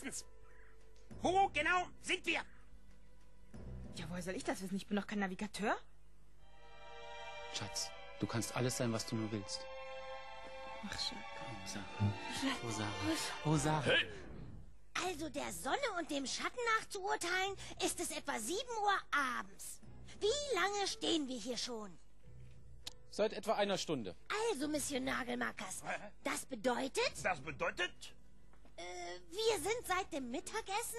erstens, wo genau sind wir? Ja, woher soll ich das wissen? Ich bin doch kein Navigateur. Schatz, du kannst alles sein, was du nur willst. Ach, Schatz. Oh, Sarah. Oh, Sarah. Oh, Sarah. Hey! Also der Sonne und dem Schatten nach zu urteilen, ist es etwa 7 Uhr abends. Wie lange stehen wir hier schon? Seit etwa einer Stunde. Also, Monsieur Nagelmackers, das bedeutet, Das bedeutet... wir sind seit dem Mittagessen,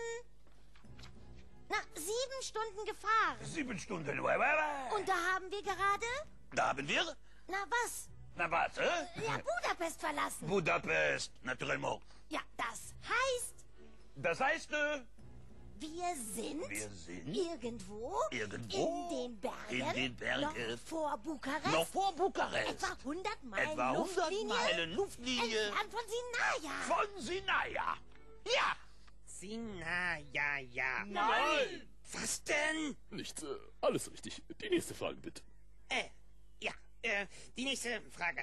7 Stunden gefahren. 7 Stunden. Und da haben wir gerade, Da haben wir... na was? Na was, Ja, Budapest verlassen. Budapest, naturellement. Ja, das heißt, Das heißt, wir sind irgendwo Irgendwo in den Bergen, in den Bergen. noch vor Bukarest, noch vor Bukarest. etwa 100 Meilen Etwa 100 Luftlinie, Meilen Luftlinie entfernt von Sinaia. von Sinaia. Ja. Sinaia, ja. Nein. Was denn? Nicht alles richtig. Die nächste Frage bitte. Ja, die nächste Frage.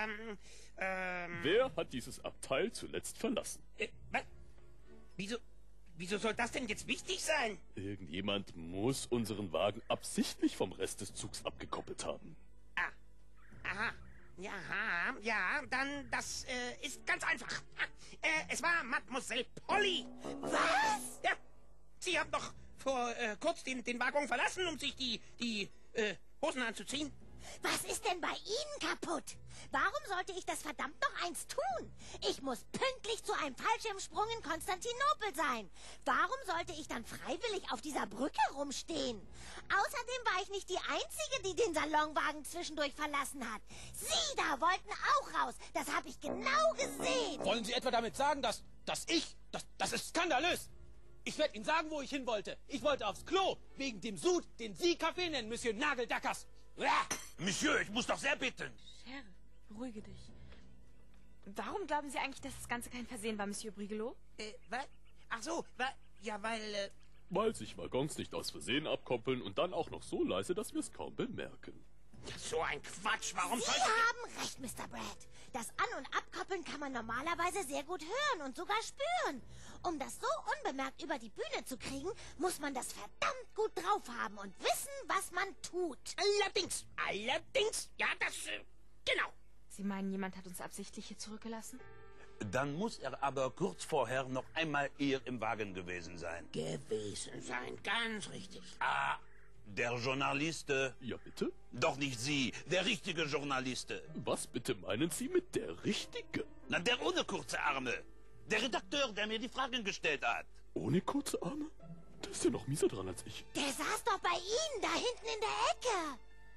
Wer hat dieses Abteil zuletzt verlassen? Was? Wieso soll das denn jetzt wichtig sein? Irgendjemand muss unseren Wagen absichtlich vom Rest des Zugs abgekoppelt haben. Aha. Ja, dann, das ist ganz einfach. Es war Mademoiselle Polly. Was? Ja, sie hat doch vor kurz den Waggon verlassen, um sich die Hosen anzuziehen. Was ist denn bei Ihnen kaputt? Warum sollte ich das verdammt noch eins tun? Ich muss pünktlich zu einem Fallschirmsprung in Konstantinopel sein. Warum sollte ich dann freiwillig auf dieser Brücke rumstehen? Außerdem war ich nicht die Einzige, die den Salonwagen zwischendurch verlassen hat. Sie da wollten auch raus. Das habe ich genau gesehen. Wollen Sie etwa damit sagen, das ist skandalös? Ich werde Ihnen sagen, wo ich hin wollte. Ich wollte aufs Klo, wegen dem Sud, den Sie Kaffee nennen, Monsieur Nageldackers. Monsieur, ich muss doch sehr bitten. Sheriff, beruhige dich. Warum glauben Sie eigentlich, dass das Ganze kein Versehen war, Monsieur Brigalow? Was? Ach so, weil, Weil sich Waggons nicht aus Versehen abkoppeln und dann auch noch so leise, dass wir es kaum bemerken. so ein Quatsch. Warum Sie sollte... haben recht, Mr. Brad. Das An- und Abkoppeln kann man normalerweise sehr gut hören und sogar spüren. Um das so unbemerkt über die Bühne zu kriegen, muss man das verdammt gut drauf haben und wissen, was man tut. Allerdings, ja, das, genau. Sie meinen, jemand hat uns absichtlich hier zurückgelassen? Dann muss er aber kurz vorher noch einmal hier im Wagen gewesen sein. Gewesen sein, ganz richtig. Der Journaliste. Ja, bitte? Doch nicht Sie, der richtige Journaliste. Was bitte meinen Sie mit der Richtigen? Na, der ohne kurze Arme. Der Redakteur, der mir die Fragen gestellt hat. Ohne kurze Arme? Der ist ja noch mieser dran als ich. Der saß doch bei Ihnen, da hinten in der Ecke.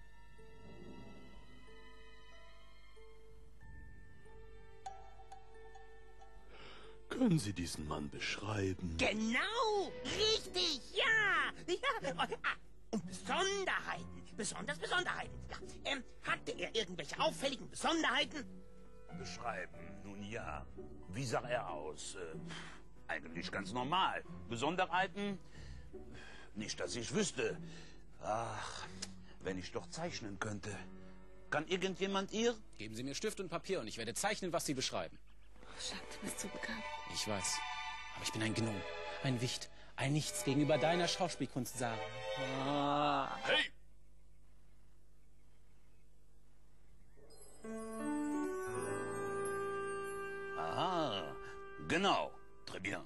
Können Sie diesen Mann beschreiben? Genau, richtig, ja. Und Besonderheiten. Ja. Hatte er irgendwelche auffälligen Besonderheiten? Beschreiben, nun ja. Wie sah er aus? Eigentlich ganz normal. Besonderheiten? Nicht, dass ich wüsste. Ach, wenn ich doch zeichnen könnte. Kann irgendjemand ihr? Geben Sie mir Stift und Papier und ich werde zeichnen, was Sie beschreiben. Schatz, du bist so bekannt. Ich weiß. Aber ich bin ein Gnom, ein Wicht, ein Nichts gegenüber deiner Schauspielkunst, Sarah. Hey! Aha, genau. Très bien.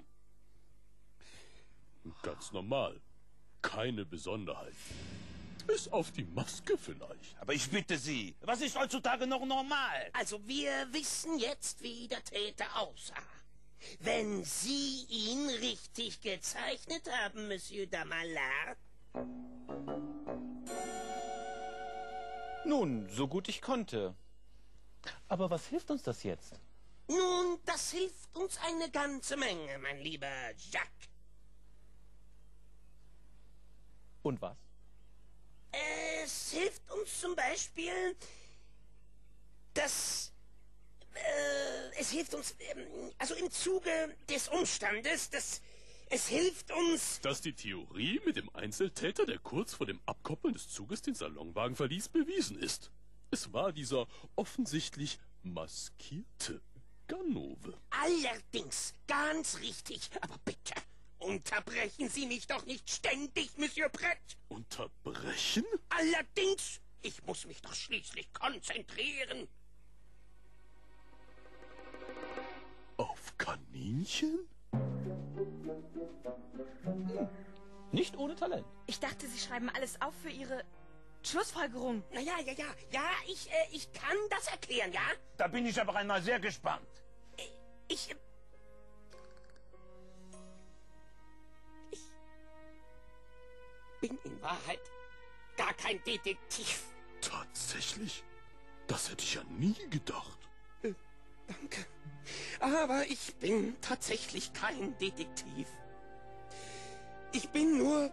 Ganz normal. Keine Besonderheit. Bis auf die Maske vielleicht. Aber ich bitte Sie, was ist heutzutage noch normal? Also wir wissen jetzt, wie der Täter aussah. Wenn Sie ihn richtig gezeichnet haben, Monsieur Damalard. Nun, so gut ich konnte. Aber was hilft uns das jetzt? Nun, das hilft uns eine ganze Menge, mein lieber Jacques. Und was? Es hilft uns zum Beispiel, dass... es hilft uns, also im Zuge des Umstandes, dass... Es hilft uns... Dass die Theorie mit dem Einzeltäter, der kurz vor dem Abkoppeln des Zuges den Salonwagen verließ, bewiesen ist. Es war dieser offensichtlich Maskierte. Ganove. Allerdings, ganz richtig. Aber bitte, unterbrechen Sie mich doch nicht ständig, Monsieur Brett. Unterbrechen? Allerdings, ich muss mich doch schließlich konzentrieren. Auf Kaninchen? Nicht ohne Talent. Ich dachte, Sie schreiben alles auf für Ihre Schlussfolgerung. Ja, ich kann das erklären, ja? Da bin ich aber einmal sehr gespannt. Ich bin in Wahrheit gar kein Detektiv. Tatsächlich? Das hätte ich ja nie gedacht. Danke. Aber ich bin tatsächlich kein Detektiv. Ich bin nur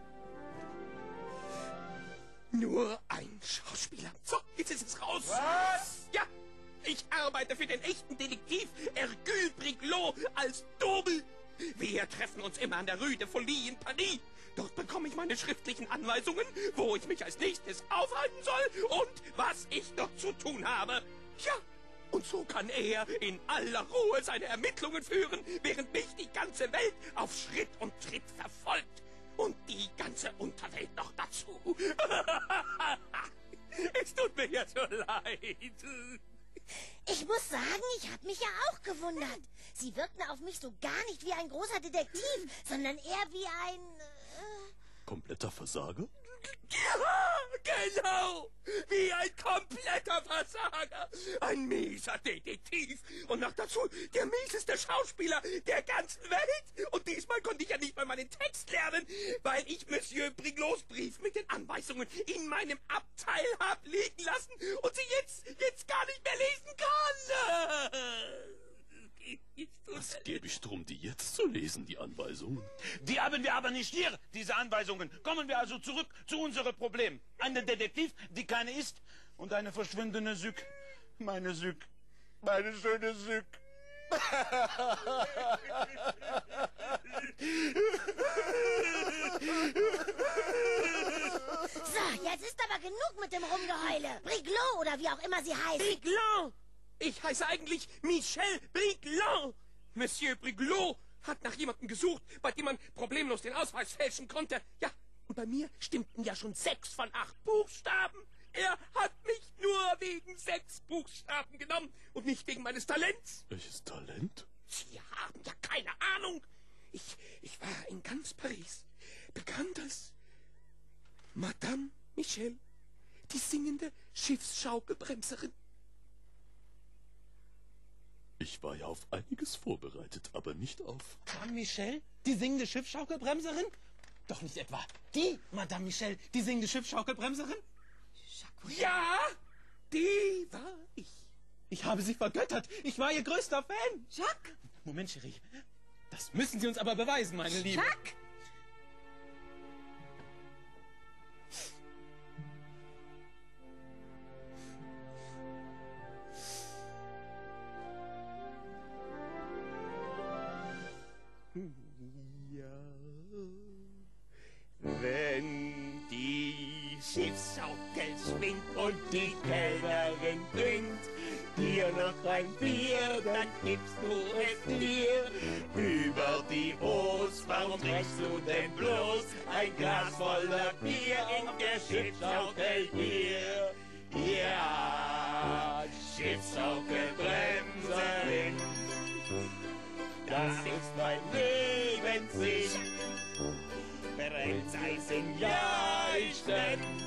ein Schauspieler. So, jetzt ist es raus. Was? Ja, ich arbeite für den echten Detektiv Hercule Briglot als Double. Wir treffen uns immer an der Rue de Folie in Paris. Dort bekomme ich meine schriftlichen Anweisungen, wo ich mich als nächstes aufhalten soll und was ich noch zu tun habe. Ja, und so kann er in aller Ruhe seine Ermittlungen führen, während mich die ganze Welt auf Schritt und Tritt verfolgt. Und die ganze Unterwelt noch dazu. Es tut mir ja so leid. Ich muss sagen, ich habe mich ja auch gewundert. Sie wirkten auf mich so gar nicht wie ein großer Detektiv, sondern eher wie ein... Kompletter Versager? Ja, genau. Wie ein kompletter Versager. Ein mieser Detektiv. Und noch dazu der mieseste Schauspieler der ganzen Welt. Und diesmal konnte ich ja nicht mal meinen Text lernen, weil ich Monsieur Briglots Brief mit den Anweisungen in meinem Abteil hab liegen lassen und sie jetzt gar nicht mehr lesen kann. Was gebe ich drum, die jetzt zu lesen, die Anweisungen? Die haben wir aber nicht hier, diese Anweisungen. Kommen wir also zurück zu unserem Problem. Einen Detektiv, die keine ist, und eine verschwindende Sück. Meine Sück. Meine schöne Sück. So, jetzt ist aber genug mit dem Rumgeheule. Briglot oder wie auch immer sie heißt. Briglot! Ich heiße eigentlich Michel Briglot. Monsieur Briglot hat nach jemandem gesucht, bei dem man problemlos den Ausweis fälschen konnte. Ja, und bei mir stimmten ja schon 6 von 8 Buchstaben. Er hat mich nur wegen 6 Buchstaben genommen und nicht wegen meines Talents. Welches Talent? Sie haben ja keine Ahnung. Ich war in ganz Paris bekannt als Madame Michel, die singende Schiffsschaukelbremserin. Ich war ja auf einiges vorbereitet, aber nicht auf... Madame Michel, die singende Schiffsschaukelbremserin? Doch nicht etwa die Madame Michel, die singende Schiffsschaukelbremserin? Ja, die war ich. Ich habe sie vergöttert. Ich war ihr größter Fan. Jacques! Moment, Cherie. Das müssen Sie uns aber beweisen, meine Liebe. Jacques! Ja, wenn die Schiffsschaukel schwingt und die Kellnerin bringt dir noch ein Bier, dann gibst du es dir. Über die Oos, warum trinkst du denn bloß ein Glas voller Bier in der Schiffsschaukel hier? Ja, Schiffsschaukelbremserin, das ist mein Lebenssinn. Bremseisen, ja, ich stemm's,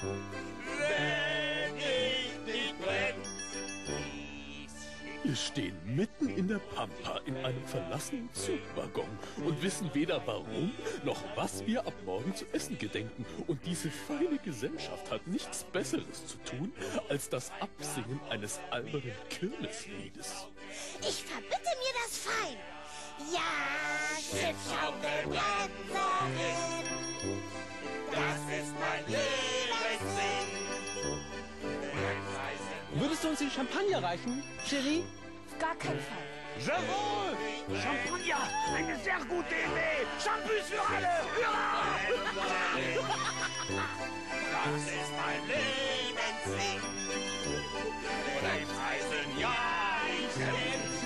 wenn ich nicht bremse. Wir stehen mitten in der Pampa in einem verlassenen Zugwaggon und wissen weder warum, noch was wir ab morgen zu essen gedenken. Und diese feine Gesellschaft hat nichts Besseres zu tun, als das Absingen eines albernen Kirmesliedes. Ich verbitte mir das fein. Ja, Schiffschaukelbremserin, Das ist mein Lebenssinn. Würdest du uns den Champagner reichen, Cherie? Auf gar keinen Fall. Jawohl! Champagner! Eine sehr gute Idee! Shampoos für alle! Hurra! Das ist mein Lebenssinn. Bremseisen, ja, ich kenn's.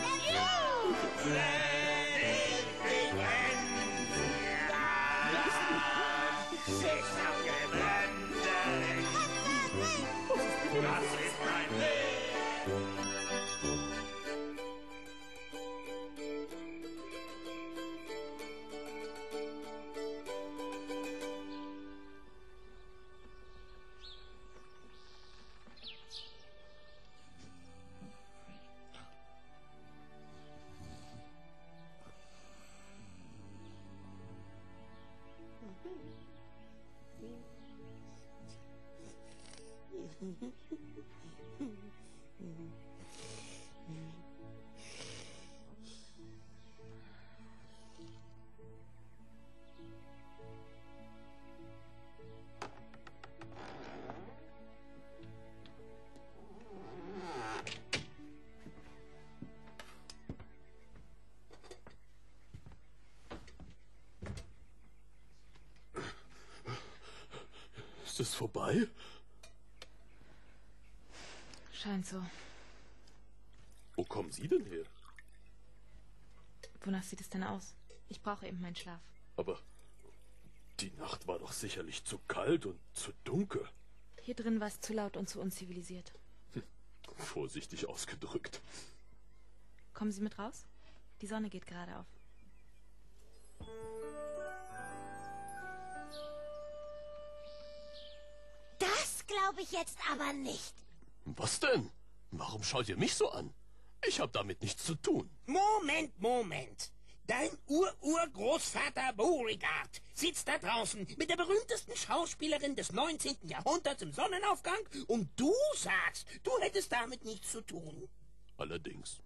Ist es vorbei? Scheint so. Wo kommen Sie denn her? Wonach sieht es denn aus? Ich brauche eben meinen Schlaf. Aber die Nacht war doch sicherlich zu kalt und zu dunkel. Hier drin war es zu laut und zu unzivilisiert. Vorsichtig ausgedrückt. Kommen Sie mit raus? Die Sonne geht gerade auf. Das glaube ich jetzt aber nicht. Was denn? Warum schaut ihr mich so an? Ich habe damit nichts zu tun. Moment. Dein Urgroßvater Beauregard sitzt da draußen mit der berühmtesten Schauspielerin des 19. Jahrhunderts im Sonnenaufgang und du sagst, du hättest damit nichts zu tun. Allerdings.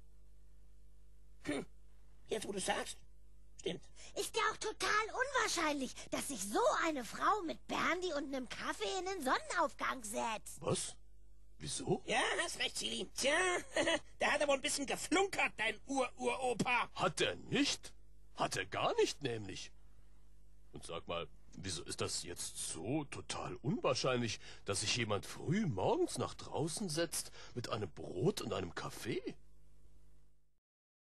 Jetzt, wo du sagst, stimmt. Ist ja auch total unwahrscheinlich, dass sich so eine Frau mit Berndy und einem Kaffee in den Sonnenaufgang setzt. Was? Wieso? Ja, hast recht, Silly. Tja, da hat er wohl ein bisschen geflunkert, dein Uropa. Hat er nicht? Hat er gar nicht, nämlich. Und sag mal, wieso ist das jetzt so total unwahrscheinlich, dass sich jemand früh morgens nach draußen setzt mit einem Brot und einem Kaffee?